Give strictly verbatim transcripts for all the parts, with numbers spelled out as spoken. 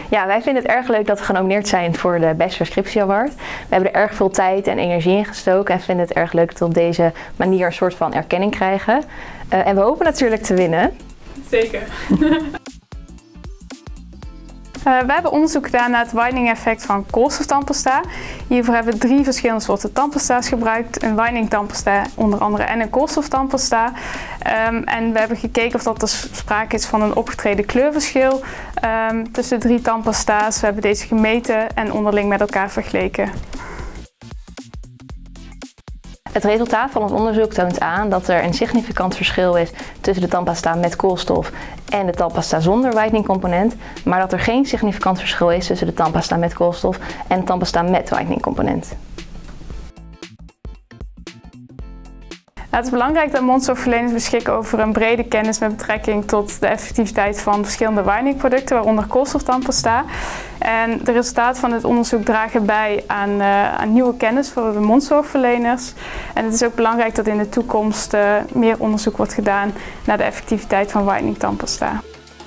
Ja, wij vinden het erg leuk dat we genomineerd zijn voor de Bachelor Scriptie Award. We hebben er erg veel tijd en energie in gestoken en vinden het erg leuk dat we op deze manier een soort van erkenning krijgen. Uh, en we hopen natuurlijk te winnen. Zeker. Uh, we hebben onderzoek gedaan naar het whitening effect van koolstoftandpasta. Hiervoor hebben we drie verschillende soorten tandpasta's gebruikt. Een whitening tandpasta onder andere en een koolstoftandpasta. Um, en we hebben gekeken of dat er sprake is van een opgetreden kleurverschil um, tussen de drie tandpasta's. We hebben deze gemeten en onderling met elkaar vergeleken. Het resultaat van ons onderzoek toont aan dat er een significant verschil is tussen de tandpasta met koolstof en de tandpasta zonder whitening component, maar dat er geen significant verschil is tussen de tandpasta met koolstof en de tandpasta met whitening component. Het is belangrijk dat mondzorgverleners beschikken over een brede kennis met betrekking tot de effectiviteit van verschillende whiteningproducten, waaronder koolstoftandpasta. En de resultaten van het onderzoek dragen bij aan, uh, aan nieuwe kennis voor de mondzorgverleners. En het is ook belangrijk dat in de toekomst uh, meer onderzoek wordt gedaan naar de effectiviteit van whitening tandpasta.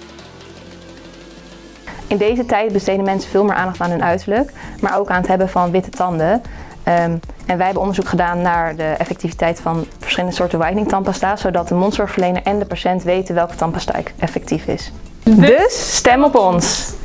In deze tijd besteden mensen veel meer aandacht aan hun uiterlijk, maar ook aan het hebben van witte tanden. Um, en wij hebben onderzoek gedaan naar de effectiviteit van verschillende soorten whitening tandpasta, zodat de mondzorgverlener en de patiënt weten welke tandpasta effectief is. Dus stem op ons!